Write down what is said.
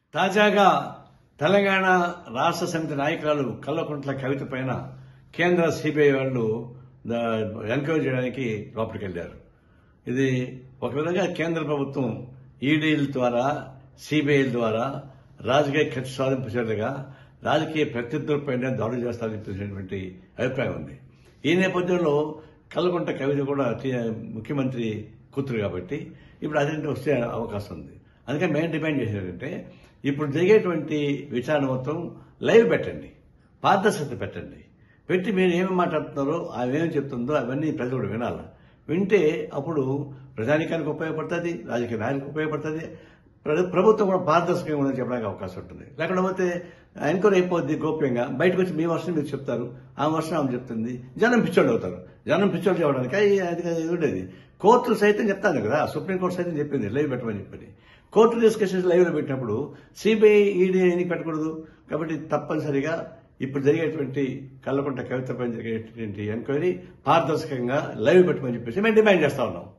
తాజాగా తెలంగాణ రాష్ట్ర సమితి నాయకురాలు కల్వకుంట్ల కవిత పైన కేంద్ర సిబిఐ వాళ్ళు ఎంక్వైరీ చేయడానికి లోపలికి వెళ్లారు. ఇది ఒక విధంగా కేంద్ర ప్రభుత్వం ఈడీల ద్వారా సిబిఐల ద్వారా రాజకీయ కక్ష సాధింపు చర్యలుగా రాజకీయ ప్రత్యర్థులపైన దాడులు చేస్తారని అభిప్రాయం ఉంది. ఈ నేపథ్యంలో కల్వకుంట్ల కవిత కూడా ముఖ్యమంత్రి కూతురు కాబట్టి ఇప్పుడు అదేంటి వస్తే అవకాశం ఉంది. అందుకని మేము డిమాండ్ చేసేదంటే ఇప్పుడు జరిగేటువంటి విచారణ మొత్తం లైవ్ పెట్టండి, పారదర్శకత పెట్టండి. పెట్టి మీరు ఏమి మాట్లాడుతున్నారో అవేమి చెప్తుందో అవన్నీ ప్రజలు కూడా వినాలి. వింటే అప్పుడు ప్రజానికానికి ఉపయోగపడుతుంది, రాజకీయ నాయకులకు ఉపయోగపడుతుంది, ప్రభుత్వం కూడా పారదర్శకంగా ఉందని చెప్పడానికి అవకాశం ఉంటుంది. లేకపోతే ఎంక్వైరీ అయిపోద్ది గోప్యంగా, బయటకు వచ్చి మీ వర్షం మీరు చెప్తారు, ఆ వర్షం ఆమె చెప్తుంది, జనం పిచ్చోళ్ళు అవుతారు. జనం పిచ్చోళ్ళు చెప్పడానికి అది ఉండేది. కోర్టులు సైతం చెప్తాను కదా, సుప్రీంకోర్టు సైతం చెప్పింది లైవ్ పెట్టమని చెప్పని. కోర్టు డిస్కషన్స్ లైవ్ లో పెట్టినప్పుడు సిబిఐ ఈడీ ఎందుకు పెట్టకూడదు? కాబట్టి తప్పనిసరిగా ఇప్పుడు జరిగేటువంటి కల్వకుంట్ల కవితపై జరిగేటువంటి ఎంక్వైరీ పారదర్శకంగా లైవ్ పెట్టమని చెప్పేసి మేము డిమాండ్ చేస్తా ఉన్నాం.